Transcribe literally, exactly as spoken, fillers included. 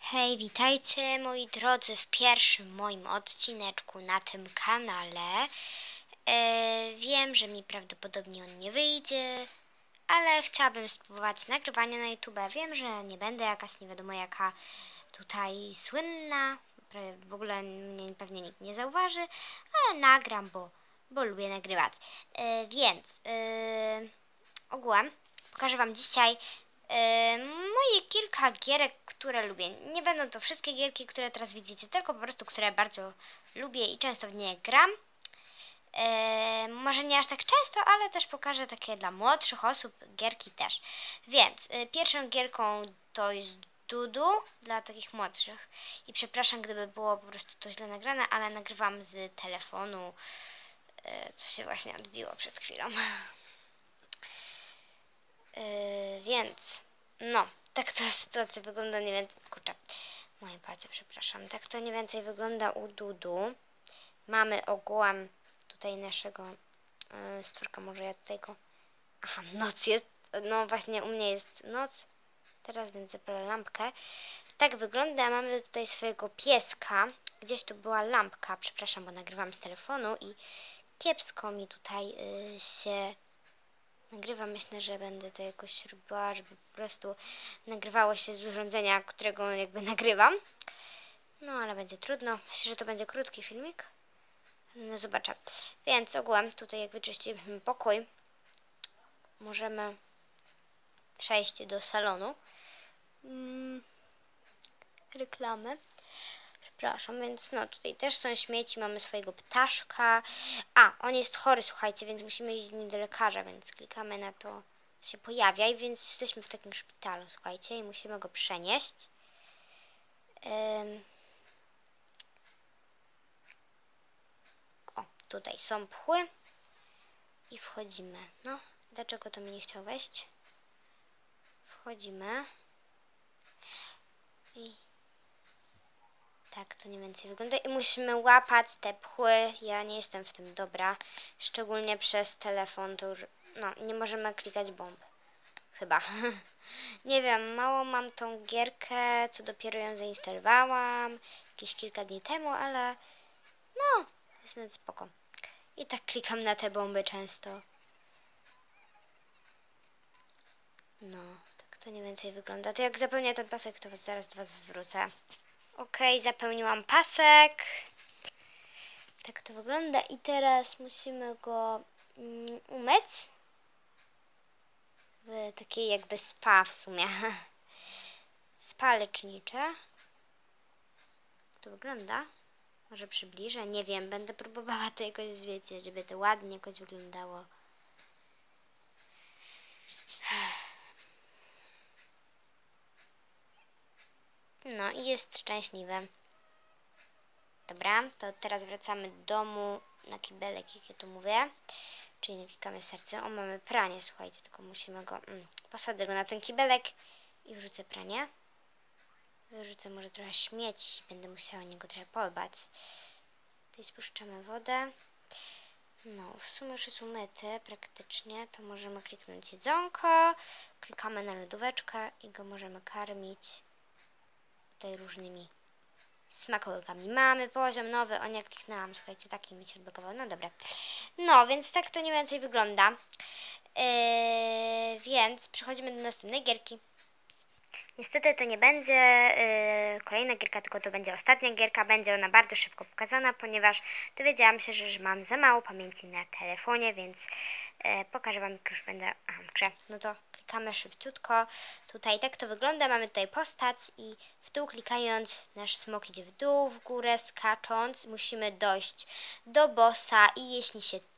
Hej, witajcie moi drodzy w pierwszym moim odcineczku na tym kanale. E, wiem, że mi prawdopodobnie on nie wyjdzie, ale chciałabym spróbować nagrywania na YouTube. Wiem, że nie będę jakaś nie wiadomo jaka tutaj słynna, w ogóle mnie pewnie nikt nie zauważy, ale nagram, bo, bo lubię nagrywać. E, więc e, ogółem pokażę wam dzisiaj Yy, moje kilka gierek, które lubię. Nie będą to wszystkie gierki, które teraz widzicie, tylko po prostu, które bardzo lubię i często w nie gram. Yy, może nie aż tak często, ale też pokażę takie dla młodszych osób gierki też. Więc yy, pierwszą gierką to jest Dudu dla takich młodszych. I przepraszam, gdyby było po prostu to źle nagrane, ale nagrywam z telefonu, yy, co się właśnie odbiło przed chwilą. Yy, więc, no, tak to sytuacja wygląda mniej więcej, kurczę, moje palce, przepraszam, tak to mniej więcej wygląda u Dudu. Mamy ogółem tutaj naszego yy, stworka, może ja tutaj go, aha, noc jest, no właśnie u mnie jest noc, teraz więc zapalę lampkę. Tak wygląda, mamy tutaj swojego pieska, gdzieś tu była lampka, przepraszam, bo nagrywam z telefonu i kiepsko mi tutaj yy, się nagrywam. Myślę, że będę to jakoś robiła, żeby po prostu nagrywało się z urządzenia, którego jakby nagrywam. No, ale będzie trudno. Myślę, że to będzie krótki filmik. No, zobaczę. Więc ogółem tutaj jak wyczyścimy pokój, możemy przejść do salonu. Hmm, reklamy. Przepraszam, więc no tutaj też są śmieci, mamy swojego ptaszka. A, on jest chory, słuchajcie, więc musimy iść z nim do lekarza, więc klikamy na to, co się pojawia i więc jesteśmy w takim szpitalu, słuchajcie, i musimy go przenieść. Ym... O, tutaj są pchły i wchodzimy. No, dlaczego to mi nie chciał wejść? Wchodzimy i tak to mniej więcej wygląda i musimy łapać te pchły. Ja nie jestem w tym dobra, szczególnie przez telefon, to już, no, nie możemy klikać bomb. Chyba. Nie wiem, mało mam tą gierkę, co dopiero ją zainstalowałam jakieś kilka dni temu, ale no, jest nawet spoko. I tak klikam na te bomby często. No, tak to mniej więcej wygląda. To jak zapełnię ten pasek, to zaraz do was zwrócę. Ok, zapełniłam pasek. Tak to wygląda i teraz musimy go mm, umyć. W takiej jakby spa w sumie. Spa lecznicze. Jak to wygląda? Może przybliżę? Nie wiem, będę próbowała to jakoś, wiecie, żeby to ładnie jakoś wyglądało. No i jest szczęśliwy. Dobra, to teraz wracamy do domu na kibelek, jak ja tu mówię. Czyli naklikamy serce. O, mamy pranie, słuchajcie, tylko musimy go... Mm, posadzę go na ten kibelek i wrzucę pranie. Wyrzucę może trochę śmieci, będę musiała niego trochę podbać. Tutaj spuszczamy wodę. No, w sumie już jest umyty praktycznie, to możemy kliknąć jedzonko. Klikamy na lodóweczkę i go możemy karmić tutaj różnymi smakołykami. Mamy poziom nowy, o nie kliknęłam, słuchajcie, taki mi się odblokował, no dobra. No, więc tak to mniej więcej wygląda. Yy, więc przechodzimy do następnej gierki. Niestety to nie będzie yy, kolejna gierka, tylko to będzie ostatnia gierka. Będzie ona bardzo szybko pokazana, ponieważ dowiedziałam się, że, że mam za mało pamięci na telefonie, więc yy, pokażę wam, jak już będę aha, w grze. No to klikamy szybciutko. Tutaj tak to wygląda. Mamy tutaj postać i w dół klikając nasz smok idzie w dół, w górę skacząc musimy dojść do bossa i jeśli się